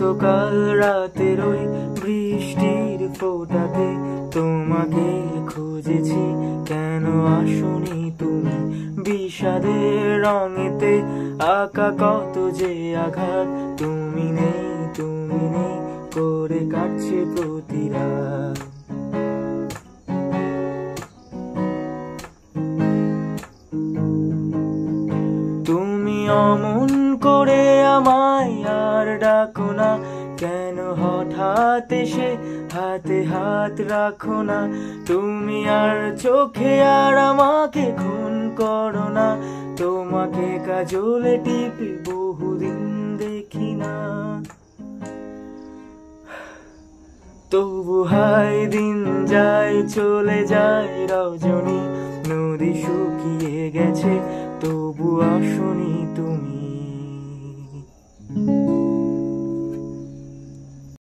গতকাল রাতের ওই বৃষ্টির ফোঁটাতে তোমাকে খুঁজেছি, কেন আসনি তুমি? বিষাদের রঙেতে আঁকা কত যে আঘাত, তুমি নেই করে কাটছে প্রতি রাত। তুমি অমন করে আমায় আর ডাকো না, কেন হঠাৎ এসে হাতে হাত রাখো না? তুমি আর চোখে আর আমাকে খুন করো না, তোমাকে কাজলে টিপে বহুদিন দেখি না। তবু হায় দিন যায় চলে যায় রজনী, নদী শুকিয়ে গেছে তবু আসনি তুমি।